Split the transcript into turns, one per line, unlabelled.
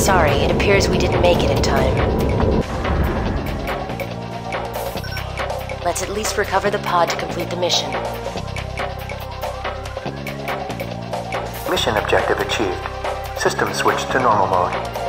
sorry. It appears we didn't make it in time. Let's at least recover the pod to complete the mission.
Mission objective achieved. System switched to normal mode.